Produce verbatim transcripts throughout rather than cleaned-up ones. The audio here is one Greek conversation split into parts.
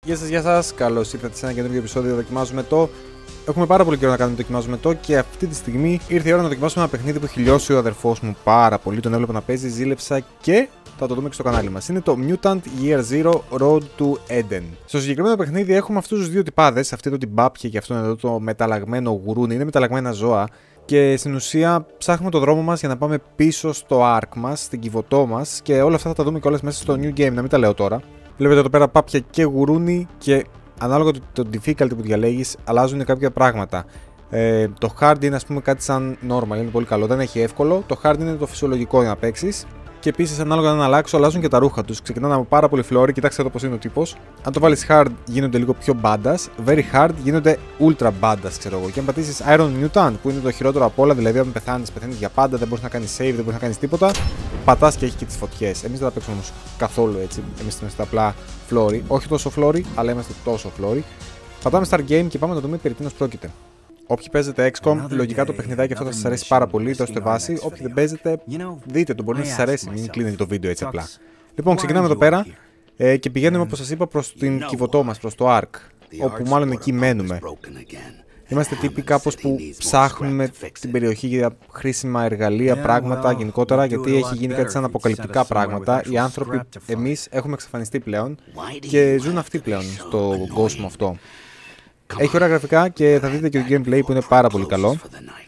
Γεια σας, γεια σας. Καλώς ήρθατε σε ένα καινούργιο επεισόδιο Δοκιμάζουμε το. Έχουμε πάρα πολύ καιρό να κάνουμε Δοκιμάζουμε το και αυτή τη στιγμή ήρθε η ώρα να δοκιμάσουμε ένα παιχνίδι που έχει λιώσει ο αδερφός μου πάρα πολύ. Τον έβλεπα να παίζει, ζήλεψα και θα το δούμε και στο κανάλι μας. Είναι το Mutant Year Zero Road to Eden. Στο συγκεκριμένο παιχνίδι έχουμε αυτούς τους δύο τυπάδες, αυτή εδώ την Μπάπια και αυτόν εδώ το μεταλλαγμένο γουρούνι. Είναι μεταλλαγμένα ζώα. Και στην ουσία ψάχνουμε το δρόμο μας για να πάμε πίσω στο arc μας, στην κυβωτό μας και όλα αυτά θα τα δούμε κιόλας μέσα στο new game, να μην τα λέω τώρα. Βλέπετε εδώ πέρα πάπια και γουρούνι και ανάλογα το, το difficulty που διαλέγεις αλλάζουν κάποια πράγματα. Ε, το hard είναι ας πούμε κάτι σαν normal, είναι πολύ καλό, δεν έχει εύκολο. Το hard είναι το φυσιολογικό για να παίξεις. Και επίσης ανάλογα να αλλάξω, αλλάζουν και τα ρούχα τους. Ξεκινάνε από πάρα πολύ φλόρι, κοιτάξτε εδώ πως είναι ο τύπος. Αν το βάλεις hard γίνονται λίγο πιο badass, very hard γίνονται ultra badass, ξέρω εγώ. Και αν πατήσεις Iron Mutant που είναι το χειρότερο από όλα, δηλαδή αν πεθάνεις, πεθαίνεις για πάντα, δεν μπορείς να κάνεις save, δεν μπορείς να κάνεις τίποτα. Πατάς και έχει και τις φωτιές. Εμείς δεν θα παίξουμε όμως καθόλου έτσι. Εμείς είμαστε απλά φλόρι, όχι τόσο φλόρι, αλλά είμαστε τόσο φλόρι. Πατάμε Start Game και πάμε να δούμε περί τίνος πρόκειται. Όποιοι παίζετε εξ κομ, λογικά το παιχνιδάκι αυτό θα σας αρέσει πάρα πολύ, δώστε βάση. Όποιοι δεν παίζετε, δείτε το, μπορεί να σας αρέσει, μην κλείνετε το βίντεο έτσι απλά. Λοιπόν, ξεκινάμε εδώ πέρα ε, και πηγαίνουμε όπως σας είπα προς την κυβωτό μας, προς το Ark, όπου μάλλον εκεί μένουμε. Είμαστε τύποι κάπως που ψάχνουμε την περιοχή για χρήσιμα εργαλεία, πράγματα γενικότερα, γιατί έχει γίνει κάτι σαν αποκαλυπτικά πράγματα. Οι άνθρωποι, εμείς, έχουμε εξαφανιστεί πλέον και ζουν αυτοί πλέον στον κόσμο αυτό. Έχει ωραία γραφικά και θα δείτε και το gameplay που είναι πάρα πολύ καλό.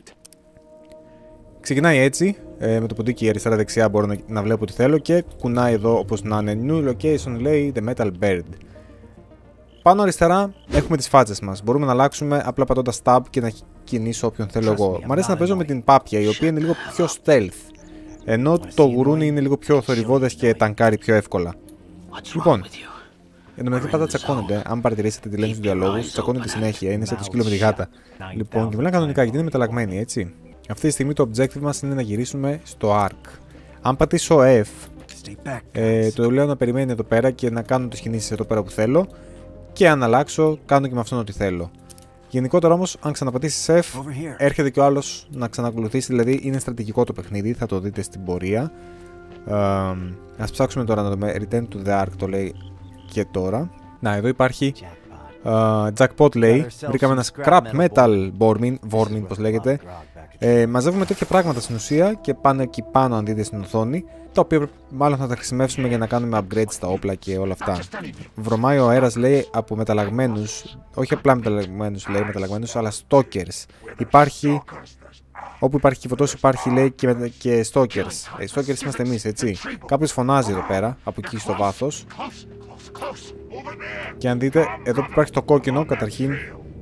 Ξεκινάει έτσι, ε, με το ποντίκι αριστερά-δεξιά μπορώ να, να βλέπω τι θέλω και κουνάει εδώ όπως να είναι. New location λέει The Metal Bird. Πάνω αριστερά έχουμε τις φάτσες μας. Μπορούμε να αλλάξουμε απλά πατώντας tab και να κινήσω όποιον θέλω εγώ. Μ' αρέσει να παίζω με την Πάπια, η οποία είναι λίγο πιο stealth. Ενώ το γουρούνι είναι λίγο πιο θορυβώδες και τανκάρει πιο εύκολα. Λοιπόν. Εν τω μεταξύ πάντα τσακώνονται. Αν παρατηρήσετε τη λένε του διαλόγου, τσακώνονται συνέχεια. Είναι σαν το σκύλο με τη γάτα. Λοιπόν, και μιλάνε κανονικά γιατί είναι μεταλλαγμένοι, έτσι. Αυτή τη στιγμή το objective μας είναι να γυρίσουμε στο arc. Αν πατήσω F, ε, το λέω να περιμένει εδώ πέρα και να κάνω τις κινήσεις εδώ πέρα που θέλω. Και αν αλλάξω, κάνω και με αυτόν ό,τι θέλω. Γενικότερα όμως, αν ξαναπατήσεις F, έρχεται και ο άλλος να ξανακολουθήσει. Δηλαδή, είναι στρατηγικό το παιχνίδι, θα το δείτε στην πορεία. Ε, ας ψάξουμε τώρα να δούμε. Return to the arc το λέει. Και τώρα, να εδώ υπάρχει uh, jackpot λέει, βρήκαμε ένα scrap metal Vormin, Vormin πως λέγεται. ε, Μαζεύουμε τέτοια πράγματα στην ουσία και πάνε εκεί πάνω αν δείτε στην οθόνη, τα οποία μάλλον θα τα χρησιμεύσουμε για να κάνουμε upgrade στα όπλα και όλα αυτά. Βρωμάει ο αέρας λέει από μεταλλαγμένους, όχι απλά μεταλλαγμένους λέει μεταλλαγμένους, αλλά stalkers. Υπάρχει, όπου υπάρχει κυβωτός υπάρχει λέει και, και stalkers. Οι stalkers είμαστε εμείς, έτσι. Κάποιος φωνάζει εδώ πέρα, από εκεί στο βάθος. Και αν δείτε, εδώ που υπάρχει το κόκκινο, καταρχήν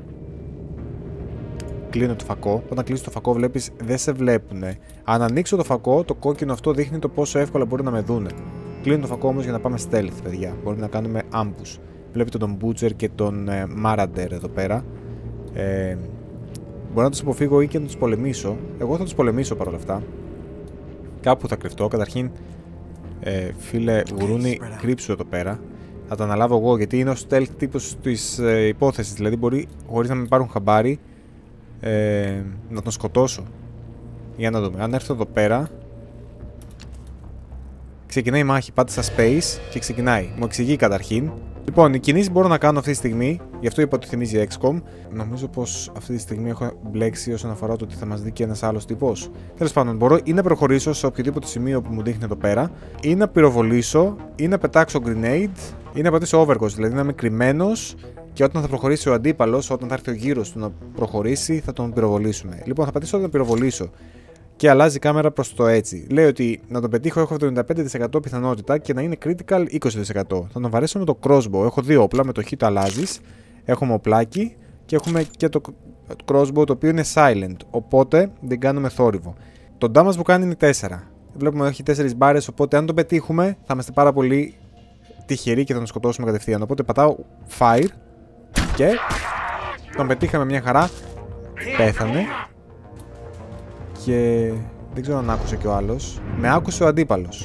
κλείνω το φακό. Όταν κλείσεις το φακό βλέπεις, δεν σε βλέπουνε. Αν ανοίξω το φακό, το κόκκινο αυτό δείχνει το πόσο εύκολα μπορεί να με δούνε. Κλείνω το φακό όμως για να πάμε stealth, παιδιά. Μπορεί να κάνουμε ambush. Βλέπετε τον Butcher και τον ε, Marauder εδώ πέρα. Ε, μπορώ να τους αποφύγω ή και να τους πολεμήσω. Εγώ θα τους πολεμήσω παρόλα αυτά. Κάπου θα κρυφτώ. Καταρχήν, ε, φίλε γουρούνι, κρύψου εδώ πέρα. Θα τα αναλάβω εγώ γιατί είναι ο stealth τύπος της ε, υπόθεσης. Δηλαδή μπορεί χωρίς να με πάρουν χαμπάρι ε, να τον σκοτώσω. Για να δούμε. Αν έρθω εδώ πέρα, ξεκινάει η μάχη. Πάτησα space και ξεκινάει. Μου εξηγεί καταρχήν. Λοιπόν, οι κινήσεις μπορώ να κάνω αυτή τη στιγμή. Γι' αυτό είπα ότι θυμίζει εξ κομ. Νομίζω πως αυτή τη στιγμή έχω μπλέξει όσον αφορά το ότι θα μας δει και ένας άλλος τύπος. Τέλος πάντων, μπορώ ή να προχωρήσω σε οποιοδήποτε σημείο που μου δείχνει εδώ πέρα, ή να πυροβολήσω, ή να πετάξω grenade, ή να πατήσω overcoast, δηλαδή να είμαι κρυμμένος και όταν θα προχωρήσει ο αντίπαλος, όταν θα έρθει ο γύρος του να προχωρήσει, θα τον πυροβολήσουμε. Λοιπόν, θα πατήσω να πυροβολήσω. Και αλλάζει η κάμερα προς το έτσι. Λέει ότι να τον πετύχω έχω εβδομήντα πέντε τοις εκατό πιθανότητα και να είναι critical είκοσι τοις εκατό. Θα τον βαρέσω με το crossbow. Έχω δύο όπλα, με το hit αλλάζεις. Έχουμε οπλάκι και έχουμε και το crossbow το οποίο είναι silent. Οπότε δεν κάνουμε θόρυβο. Το damage που κάνει είναι τέσσερα. Βλέπουμε ότι έχει τέσσερις μπάρες. Οπότε αν τον πετύχουμε θα είμαστε πάρα πολύ τυχεροί και θα τον σκοτώσουμε κατευθείαν. Οπότε πατάω fire και τον πετύχαμε μια χαρά. Πέθανε. Και δεν ξέρω αν άκουσε και ο άλλος. Με άκουσε ο αντίπαλος.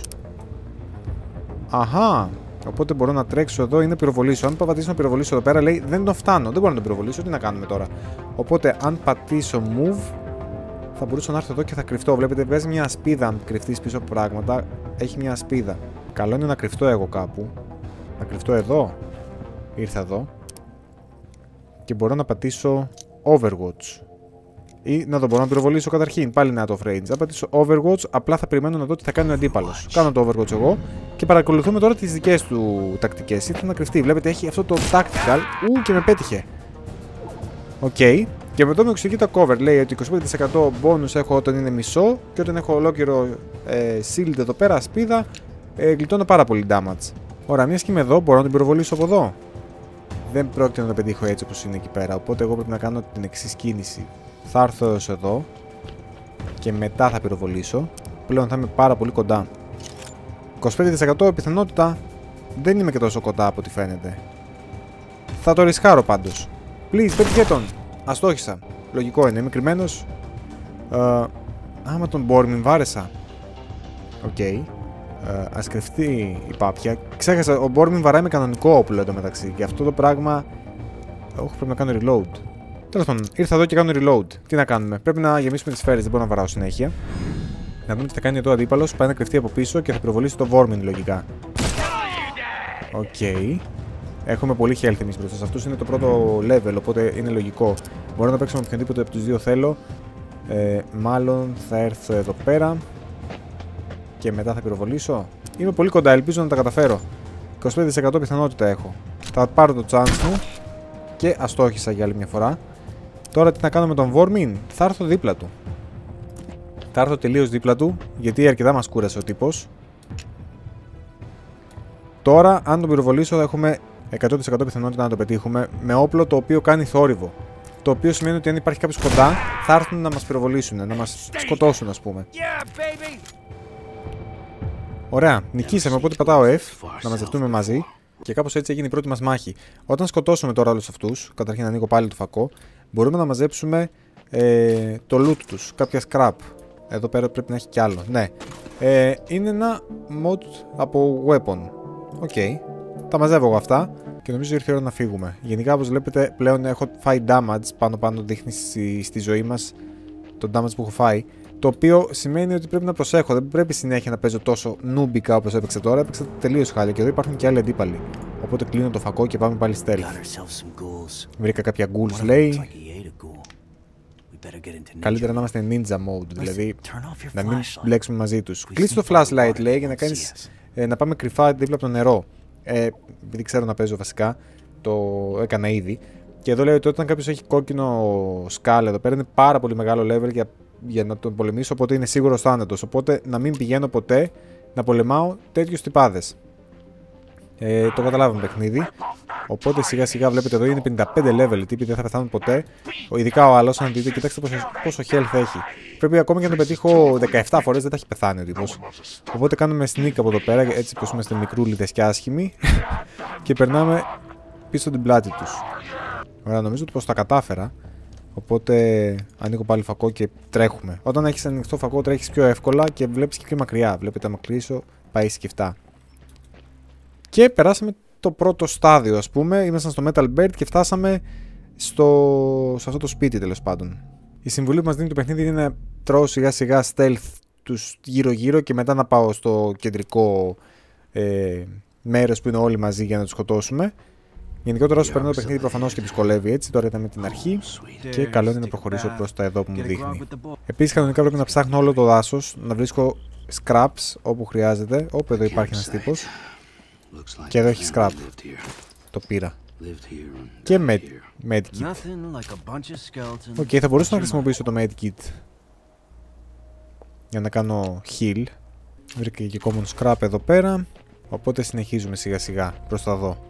Αχα. Οπότε μπορώ να τρέξω εδώ ή να πυροβολήσω. Αν πατήσω να πυροβολήσω εδώ πέρα λέει δεν τον φτάνω. Δεν μπορώ να τον πυροβολήσω. Τι να κάνουμε τώρα. Οπότε αν πατήσω move θα μπορούσα να έρθω εδώ και θα κρυφτώ. Βλέπετε βγάζει μια ασπίδα αν κρυφτείς πίσω από πράγματα. Έχει μια ασπίδα. Καλό είναι να κρυφτώ εγώ κάπου. Να κρυφτώ εδώ. Ήρθα εδώ. Και μπορώ να πατήσω Overwatch. Ή να το μπορώ να πυροβολήσω καταρχήν. Πάλι να το range. Θα πατήσω Overwatch. Απλά θα περιμένω να δω τι θα κάνει ο αντίπαλος. Κάνω το Overwatch εγώ. Και παρακολουθούμε τώρα τις δικές του τακτικές. Ήρθε να κρυφτεί. Βλέπετε έχει αυτό το tactical. Ου, και με πέτυχε. Οκ. Okay. Και μετά με εξηγεί το cover. Λέει ότι είκοσι πέντε τοις εκατό bonus έχω όταν είναι μισό. Και όταν έχω ολόκληρο ε, shield εδώ πέρα, ασπίδα, ε, γλιτώνω πάρα πολύ damage. Ωραία, μια και είμαι εδώ, μπορώ να την πυροβολήσω από εδώ. Δεν πρόκειται να το πετύχω έτσι όπως είναι εκεί πέρα. Οπότε εγώ πρέπει να κάνω την εξής κίνηση. Θα έρθω έως εδώ. Και μετά θα πυροβολήσω. Πλέον θα είμαι πάρα πολύ κοντά. είκοσι πέντε τοις εκατό πιθανότητα. Δεν είμαι και τόσο κοντά από ό,τι φαίνεται. Θα το ρισκάρω πάντως. Please, πέτυχε τον. Αστόχησα. Λογικό είναι, είμαι κρυμμένος. Uh, άμα τον Μπόρμιν βάρεσα. Οκ. Okay. Uh, ας κρυφτεί η πάπια. Ξέχασα, ο Μπόρμιν βαράει με κανονικό όπλο εδώ μεταξύ. Και αυτό το πράγμα. Όχι, πρέπει να κάνω reload. Τέλος πάντων, ήρθα εδώ και κάνω reload. Τι να κάνουμε, πρέπει να γεμίσουμε τις σφαίρες. Δεν μπορώ να βαράω συνέχεια. Να δούμε τι θα κάνει εδώ ο αντίπαλος. Πάει να κρυφτεί από πίσω και θα πυροβολήσει το Βόρμιν λογικά. Οκ. Okay. Έχουμε πολύ health εμείς μπροστά σε αυτούς. Είναι το πρώτο level, οπότε είναι λογικό. Μπορώ να παίξω με οποιονδήποτε από τους δύο θέλω. Ε, μάλλον θα έρθω εδώ πέρα. Και μετά θα πυροβολήσω. Είμαι πολύ κοντά, ελπίζω να τα καταφέρω. είκοσι πέντε τοις εκατό πιθανότητα έχω. Θα πάρω το chance μου. Και αστόχησα για άλλη μια φορά. Τώρα τι να κάνω με τον Βόρμιν. Θα έρθω δίπλα του. Θα έρθω τελείως δίπλα του. Γιατί αρκετά μας κούρασε ο τύπος. Τώρα, αν τον πυροβολήσω, θα έχουμε εκατό τοις εκατό πιθανότητα να το πετύχουμε. Με όπλο το οποίο κάνει θόρυβο. Το οποίο σημαίνει ότι αν υπάρχει κάποιος κοντά, θα έρθουν να μας πυροβολήσουν, να μας σκοτώσουν, ας πούμε. Ωραία, νικήσαμε. Οπότε πατάω F, να μαζευτούμε μαζί. Και κάπως έτσι έγινε η πρώτη μας μάχη. Όταν σκοτώσουμε τώρα όλους αυτούς, καταρχήν ανοίγω πάλι το φακό, μπορούμε να μαζέψουμε ε, το loot τους, κάποια scrap. Εδώ πέρα πρέπει να έχει κι άλλο. Ναι. Ε, είναι ένα mod από weapon. Οκ. Okay. Τα μαζεύω εγώ αυτά και νομίζω ήρθε η ώρα να φύγουμε. Γενικά, όπως βλέπετε, πλέον έχω φάει damage. Πάνω-πάνω δείχνει στη, στη ζωή μας το damage που έχω φάει. Το οποίο σημαίνει ότι πρέπει να προσέχω. Δεν πρέπει συνέχεια να παίζω τόσο νούμπικα όπως έπαιξε τώρα. Έπαιξα τελείως χάλια και εδώ υπάρχουν και άλλοι αντίπαλοι. Οπότε κλείνω το φακό και πάμε πάλι stealth. Βρήκα κάποια ghouls, λέει. Καλύτερα να είμαστε ninja mode, δηλαδή να μην μπλέξουμε μαζί τους. Κλείσε το flashlight, λέει, για να, κάνεις, ε, να πάμε κρυφά δίπλα από το νερό. Ε, επειδή ξέρω να παίζω βασικά, το έκανα ήδη. Και εδώ λέει ότι όταν κάποιος έχει κόκκινο σκάλ εδώ πέρα είναι πάρα πολύ μεγάλο level για, για να τον πολεμήσω, οπότε είναι σίγουρος θάνατος. Οπότε να μην πηγαίνω ποτέ να πολεμάω τέτοιους τυπάδες. Ε, το καταλάβαμε παιχνίδι. Οπότε σιγά σιγά βλέπετε εδώ είναι πενήντα πέντε level. Οι τύποι δεν θα πεθάνουν ποτέ. Ειδικά ο άλλος, αν δείτε, κοιτάξτε πόσο, πόσο health έχει. Πρέπει ακόμα και να τον πετύχω δεκαεπτά φορές, δεν θα έχει πεθάνει ο τύπος. Οπότε κάνουμε sneak από εδώ πέρα, έτσι πως είμαστε μικρούλιδες και άσχημοι. Και περνάμε πίσω την πλάτη τους. Ωραία, νομίζω ότι πως τα κατάφερα. Οπότε ανοίγω πάλι φακό και τρέχουμε. Όταν έχεις ανοιχτό φακό, τρέχεις πιο εύκολα και βλέπεις και πιο μακριά. Βλέπετε, άμα κλείσω, πάει σκεφτά. Και περάσαμε το πρώτο στάδιο, ας πούμε. Ήμασταν στο Metal Bird και φτάσαμε στο... σε αυτό το σπίτι, τέλος πάντων. Η συμβουλή που μας δίνει το παιχνίδι είναι να τρώω σιγά σιγά stealth τους γύρω-γύρω και μετά να πάω στο κεντρικό ε, μέρος που είναι όλοι μαζί για να τους σκοτώσουμε. Γενικότερα, όσο περνάει το παιχνίδι, προφανώς και δυσκολεύει έτσι. Τώρα ήταν με την αρχή και καλό είναι να προχωρήσω προς τα εδώ που μου δείχνει. Επίσης, κανονικά πρέπει να ψάχνω όλο το δάσος, να βρίσκω scraps όπου χρειάζεται. Όπου εδώ υπάρχει ένας τύπος. Και εδώ έχει scrap. Το πήρα. Και med medkit. Οκ, okay, θα μπορούσα να χρησιμοποιήσω το medkit για να κάνω heal. Βρήκα και common scrap εδώ πέρα. Οπότε συνεχίζουμε σιγά σιγά προς τα δω.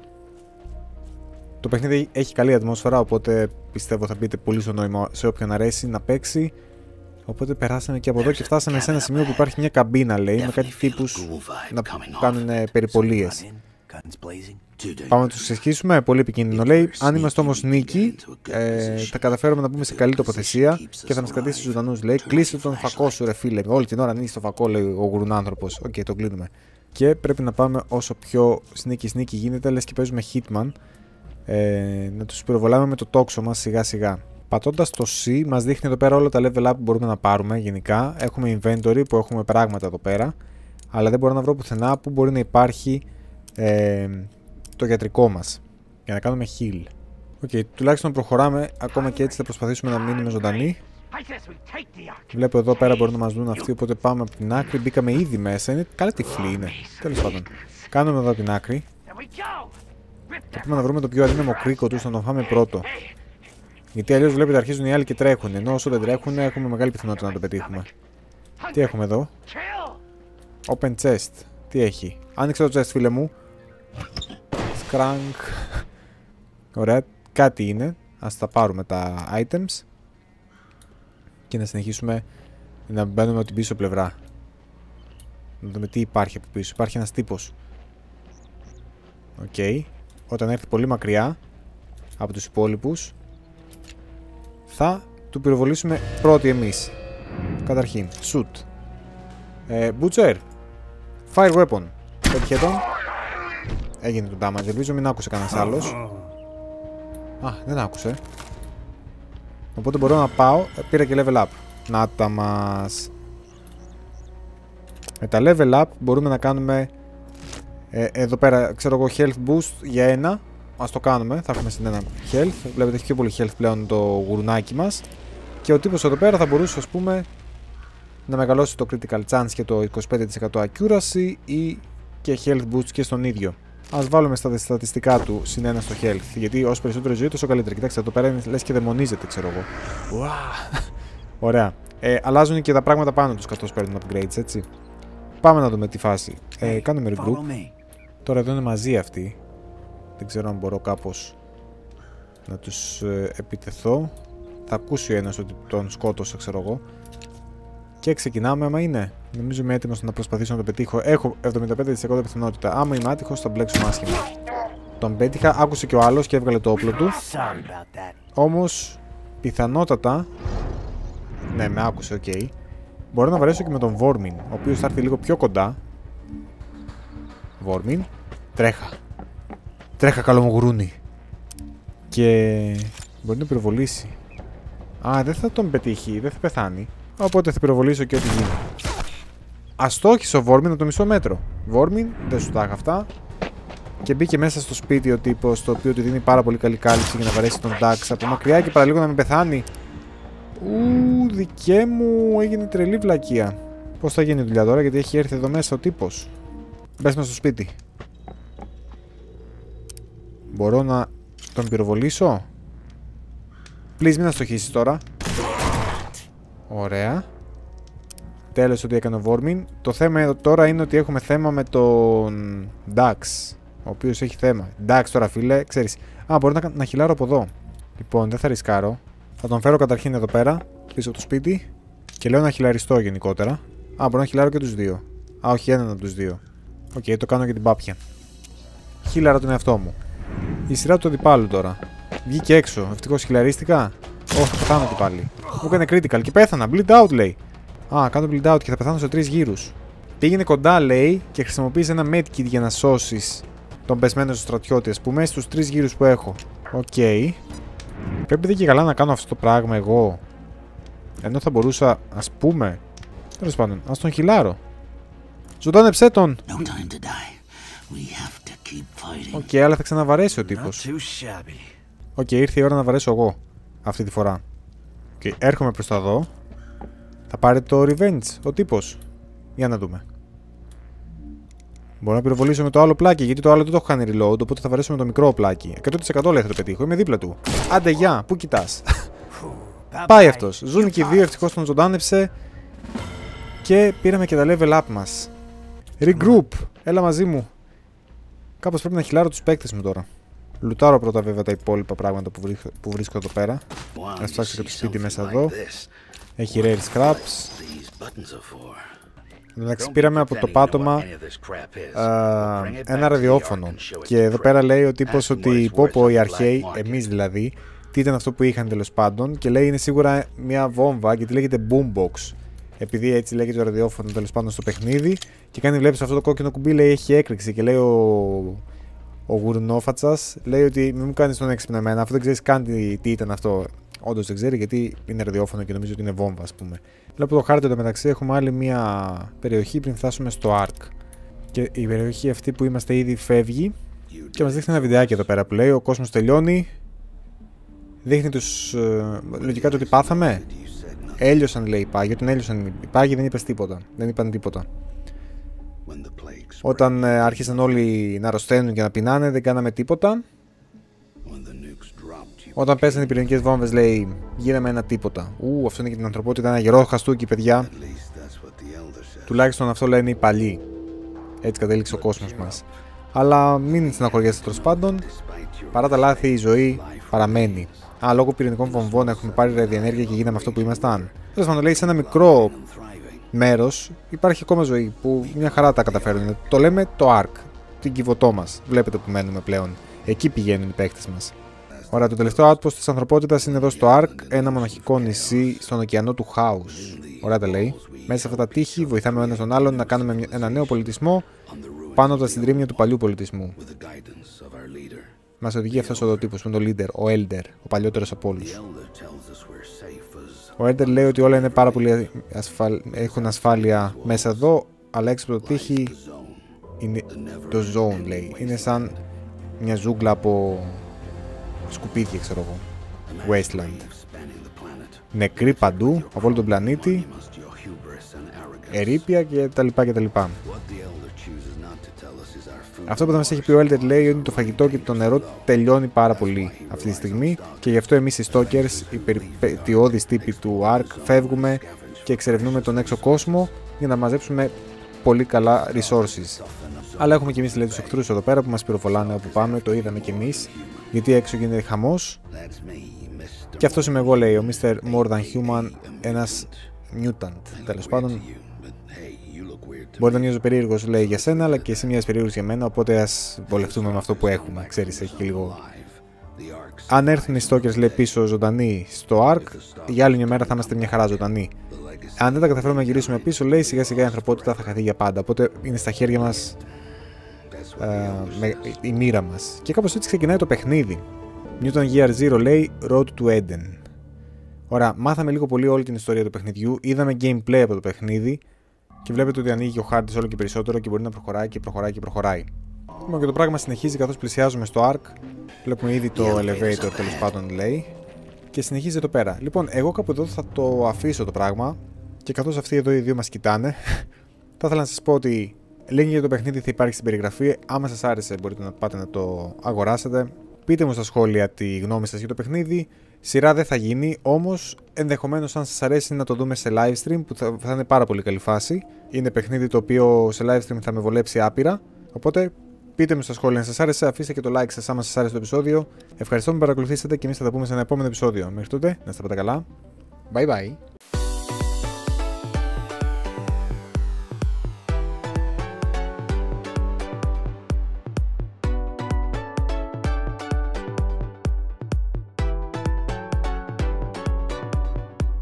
Το παιχνίδι έχει καλή ατμόσφαιρα, οπότε πιστεύω θα μπείτε πολύ στο νόημα σε όποιον αρέσει να παίξει. Οπότε περάσαμε και από εδώ και φτάσαμε σε ένα σημείο που υπάρχει μια καμπίνα, λέει, με κάτι τύπους να κάνουν περιπολίες. Πάμε να τους ξεσχίσουμε, πολύ επικίνδυνο, λέει. Αν είμαστε όμως νίκη, ε, θα καταφέρουμε να μπούμε σε καλή τοποθεσία και θα μας κρατήσει ζωντανούς, λέει. Κλείσε τον φακό σου, ρε φίλε. Όλη την ώρα ανοίγει το φακό, λέει ο γουρνάνθρωπος. Οκ, okay, τον κλείνουμε. Και πρέπει να πάμε όσο πιο sneaky sneaky γίνεται, λες και παίζουμε Hitman. Ε, να τους πυροβολάμε με το τόξο μας σιγά σιγά. Πατώντας το C μας δείχνει εδώ πέρα όλα τα level up που μπορούμε να πάρουμε γενικά. Έχουμε inventory που έχουμε πράγματα εδώ πέρα. Αλλά δεν μπορώ να βρω πουθενά που μπορεί να υπάρχει ε, το γιατρικό μας. Για να κάνουμε heal. Οκ, okay, τουλάχιστον προχωράμε. Ακόμα και έτσι θα προσπαθήσουμε να μείνουμε ζωντανοί. Βλέπω εδώ πέρα μπορούν να μας δουν αυτοί, οπότε πάμε από την άκρη. Μπήκαμε ήδη μέσα. Είναι καλά τυφλή είναι. Τέλος πάντων. Κάνουμε εδώ την άκρη. Και πάμε να βρούμε το πιο αδύναμο κρίκο τους, να τον φάμε πρώτο. Γιατί αλλιώς βλέπετε αρχίζουν οι άλλοι και τρέχουν. Ενώ όσο δεν τρέχουν έχουμε μεγάλη πιθανότητα να το πετύχουμε. Τι έχουμε εδώ? Open chest. Τι έχει? Άνοιξε το chest, φίλε μου. Σκρανκ. Ωραία. Κάτι είναι. Ας τα πάρουμε τα items. Και να συνεχίσουμε να μπαίνουμε από την πίσω πλευρά. Να δούμε τι υπάρχει από πίσω. Υπάρχει ένας τύπος. Οκ. Okay. Όταν έρθει πολύ μακριά από τους υπόλοιπους, θα του πυροβολήσουμε πρώτοι εμείς. Καταρχήν, shoot. Ε, Butcher. Fire weapon. Πέτυχε τον. Έγινε το damage. Ελπίζω μην άκουσε κανένας άλλος. Α, δεν άκουσε. Οπότε μπορώ να πάω. Πήρα και level up. Να τα μας. Με τα level up μπορούμε να κάνουμε ε, εδώ πέρα, ξέρω εγώ, health boost για ένα. Ας το κάνουμε. Θα έχουμε στην ένα health. Βλέπετε έχει πιο πολύ health πλέον το γουρνάκι μας. Και ο τύπος εδώ πέρα θα μπορούσε, ας πούμε, να μεγαλώσει το critical chance και το είκοσι πέντε τοις εκατό accuracy ή και health boost και στον ίδιο. Ας βάλουμε στα στατιστικά του συν ένα στο health. Γιατί όσο περισσότερο ζωή, τόσο καλύτερα. Κοιτάξτε, εδώ πέρα είναι λες και δαιμονίζεται, ξέρω εγώ. Wow. Ωραία. Ε, αλλάζουν και τα πράγματα πάνω τους καθώς παίρνουν upgrades, έτσι. Πάμε να δούμε τη φάση. Ε, κάνουμε regroup. Τώρα εδώ είναι μαζί αυτοί. Δεν ξέρω αν μπορώ κάπως να τους ε, επιτεθώ. Θα ακούσει ο ένας ότι τον σκότωσα, ξέρω εγώ. Και ξεκινάμε, άμα είναι. Νομίζω είμαι έτοιμος να προσπαθήσω να το πετύχω. Έχω εβδομήντα πέντε τοις εκατό πιθανότητα. Άμα είμαι άτυχος, θα μπλέξουμε άσχημα. Τον πέτυχα, άκουσε και ο άλλος και έβγαλε το όπλο του. Όμως, πιθανότατα. Ναι, με άκουσε, οκ. Okay. Μπορώ να βαρέσω και με τον Βόρμιν, ο οποίος θα έρθει λίγο πιο κοντά. Βόρμιν. Τρέχα. Τρέχα, καλό μου γουρούνι. Και μπορεί να πυροβολήσει. Α, δεν θα τον πετύχει, δεν θα πεθάνει. Οπότε θα πυροβολήσω και ό,τι γίνει. Αστόχησε ο Βόρμιν από το μισό μέτρο. Βόρμιν, δεν σου τα είχα αυτά. Και μπήκε μέσα στο σπίτι ο τύπος, το οποίο του δίνει πάρα πολύ καλή κάλυψη για να βαρέσει τον Dax από μακριά και παραλίγο να μην πεθάνει. Ου, δικέ μου, έγινε τρελή βλακεία. Πώς θα γίνει η δουλειά τώρα, γιατί έχει έρθει εδώ μέσα ο τύπος. Μπες μέσα στο σπίτι. Μπορώ να τον πυροβολήσω. Please, μην αστοχίσεις τώρα. Ωραία. Τέλος ότι έκανε ο Βόρμιν. Το θέμα τώρα είναι ότι έχουμε θέμα με τον Dax, ο οποίος έχει θέμα. Dax τώρα, φίλε, ξέρεις. Α, μπορώ να, να χιλάρω από εδώ. Λοιπόν, δεν θα ρισκάρω. Θα τον φέρω καταρχήν εδώ πέρα, πίσω από το σπίτι. Και λέω να χιλαριστώ γενικότερα. Α, μπορώ να χιλάρω και τους δύο. Α, όχι, έναν από τους δύο. Οκ, okay, το κάνω για την πάπια. Χίλαρα τον εαυτό μου. Η σειρά του αντιπάλου τώρα. Βγήκε έξω. Ευτυχώς χιλαρίστηκα. Όχι, θα πεθάνω και πάλι. Μου έκανε critical και πέθανα. Bleed out, λέει. Α, κάνω bleed out και θα πεθάνω σε τρεις γύρους. Πήγαινε κοντά, λέει, και χρησιμοποίησε ένα medkit για να σώσεις τον πεσμένο στο στρατιώτη, ας πούμε, στους τρεις γύρους που έχω. Οκ. Okay. Πρέπει δεν και καλά να κάνω αυτό το πράγμα εγώ. Ενώ θα μπορούσα, ας πούμε. Τέλος πάντων, ας τον χιλάρω. Ζωντάνεψέ τον! Οκ, okay, αλλά θα ξαναβαρέσει ο τύπος. Οκ, okay, ήρθε η ώρα να βαρέσω εγώ. Αυτή τη φορά. Okay, έρχομαι προς τα εδώ. Θα πάρει το revenge ο τύπος. Για να δούμε. Μπορώ να πυροβολήσω με το άλλο πλάκι, γιατί το άλλο δεν το έχω κάνει reload. Οπότε θα βαρέσω με το μικρό πλάκι. εκατό τοις εκατό λέει θα το πετύχω. Είμαι δίπλα του. Άντε, γεια, πού κοιτάς. Πάει αυτός. Ζουν και οι δύο, ευτυχώς τον ζωντάνεψε. Και πήραμε και τα level up μας. Regroup. Έλα μαζί μου. Κάπως πρέπει να χιλάρω τους παίκτες μου τώρα. Λουτάρω πρώτα βέβαια τα υπόλοιπα πράγματα που βρίσκω, που βρίσκω εδώ πέρα. Ας φτιάξω και το σπίτι μέσα εδώ. Έχει rare scraps. Εντάξει, πήραμε από το πάτωμα α, ένα ραδιόφωνο. Και εδώ πέρα λέει ο τύπος ότι πω πω οι αρχαίοι, εμείς δηλαδή, τι ήταν αυτό που είχαν τέλος πάντων. Και λέει είναι σίγουρα μια βόμβα γιατί λέγεται boombox. Επειδή έτσι λέγεται το ραδιόφωνο τέλος πάντων στο παιχνίδι. Και κάνει, βλέπεις αυτό το κόκκινο κουμπί, λέει έχει έκρηξη. Και λέει ο, ο γουρνόφατσας, λέει ότι μην μου κάνεις τον έξυπνο εμένα, αφού δεν ξέρεις καν τι, τι ήταν αυτό. Όντως δεν ξέρει γιατί είναι ραδιόφωνο και νομίζω ότι είναι βόμβα, ας πούμε. Βλέπω το χάρτη εδώ μεταξύ, έχουμε άλλη μια περιοχή πριν φτάσουμε στο Ark. Και η περιοχή αυτή που είμαστε ήδη φεύγει. Και μας δείχνει ένα βιντεάκι εδώ πέρα που λέει ο κόσμος τελειώνει. Δείχνει τους, ε, λογικά το ότι πάθαμε. Έλειωσαν, λέει, οι πάγοι. Όταν έλειωσαν οι πάγοι δεν είπες τίποτα. Δεν είπαν τίποτα. Όταν ε, άρχισαν όλοι να αρρωσταίνουν και να πεινάνε, δεν κάναμε τίποτα. Όταν πέσανε οι πυρηνικές βόμβες, λέει, γίναμε ένα τίποτα. Ου, αυτό είναι και την ανθρωπότητα, ένα γερό χαστούκι, παιδιά. Τουλάχιστον αυτό λένε οι παλιοί. Έτσι κατέληξε ο κόσμος μας. Αλλά μην στεναχωριέστε τέλος πάντων. Παρά τα λάθη, η ζωή παραμένει. Α, λόγω πυρηνικών βομβών έχουμε πάρει ραδιενέργεια και γίναμε αυτό που ήμασταν. Τέλος πάντων, λέει, σε ένα μικρό μέρος υπάρχει ακόμα ζωή που μια χαρά τα καταφέρουν. Το λέμε το Ark, την κυβωτό μας. Βλέπετε που μένουμε πλέον. Εκεί πηγαίνουν οι παίκτες μας. Ωραία, το τελευταίο outpost της ανθρωπότητας είναι εδώ στο Ark, ένα μοναχικό νησί στον ωκεανό του Χάους. Ωραία τα λέει. Μέσα σε αυτά τα τείχη βοηθάμε ο ένας τον άλλον να κάνουμε ένα νέο πολιτισμό πάνω από τα συντρίμμια του παλιού πολιτισμού. Μας οδηγεί αυτός ο τύπος που είναι το leader, ο Elder, ο παλιότερος από όλους. Ο Elder λέει ότι όλα είναι πάρα πολύ ασφαλ... έχουν ασφάλεια μέσα εδώ, αλλά έξω από το τείχη είναι το zone, λέει. Είναι σαν μια ζούγκλα από σκουπίδια, ξέρω εγώ. Wasteland. Νεκροί παντού, από όλο τον πλανήτη. Ερείπια και τα λοιπά και τα λοιπά. Αυτό που θα μας έχει πει ο Elder λέει ότι το φαγητό και το νερό τελειώνει πάρα πολύ αυτή τη στιγμή και γι' αυτό εμείς οι Stalkers, οι περιπετειώδεις τύποι του Ark, φεύγουμε και εξερευνούμε τον έξω κόσμο για να μαζέψουμε πολύ καλά resources. Αλλά έχουμε και εμείς, λέει, τους εχθρούς εδώ πέρα που μας πυροβολάνε όπου πάμε, το είδαμε και εμείς, γιατί έξω γίνεται χαμός. Και αυτός είμαι εγώ, λέει, ο μίστερ More Than Human, ένας mutant, τέλος πάντων. Μπορεί να νιώζω περίεργος, λέει, για σένα, αλλά και εσύ μοιάζεις περίεργος για μένα, οπότε ας βολευτούμε με αυτό που έχουμε. Ξέρεις, έχει και λίγο. Αν έρθουν οι Stalkers, λέει, πίσω ζωντανοί στο Ark, για άλλη μια μέρα θα είμαστε μια χαρά ζωντανοί. Αν δεν τα καταφέρουμε να γυρίσουμε πίσω, λέει, σιγά σιγά η ανθρωπότητα θα χαθεί για πάντα. Οπότε είναι στα χέρια μας ε, με, η μοίρα μας. Και κάπως έτσι ξεκινάει το παιχνίδι. Newton Year Zero, λέει, Road to Eden. Ωραία, μάθαμε λίγο πολύ όλη την ιστορία του παιχνιδιού, είδαμε gameplay από το παιχνίδι. Και βλέπετε ότι ανοίγει ο χάρτης όλο και περισσότερο και μπορεί να προχωράει και προχωράει και προχωράει. Λοιπόν, και το πράγμα συνεχίζει καθώς πλησιάζουμε στο Ark. Βλέπουμε ήδη το elevator, τέλος πάντων, λέει. Και συνεχίζει εδώ πέρα. Λοιπόν, εγώ κάπου εδώ θα το αφήσω το πράγμα. Και καθώς αυτοί εδώ οι δύο μας κοιτάνε, θα ήθελα να σας πω ότι link για το παιχνίδι θα υπάρχει στην περιγραφή. Άμα σας άρεσε, μπορείτε να πάτε να το αγοράσετε. Πείτε μου στα σχόλια τη γνώμη σας για το παιχνίδι. Σειρά δεν θα γίνει, όμως ενδεχομένως αν σας αρέσει να το δούμε σε live stream που θα, θα είναι πάρα πολύ καλή φάση. Είναι παιχνίδι το οποίο σε live stream θα με βολέψει άπειρα. Οπότε πείτε μου στα σχόλια αν σας άρεσε, αφήστε και το like σας άμα σας άρεσε το επεισόδιο. Ευχαριστώ που με παρακολουθήσατε και εμείς θα τα πούμε σε ένα επόμενο επεισόδιο. Μέχρι τότε, να είστε πάντα καλά. Bye bye.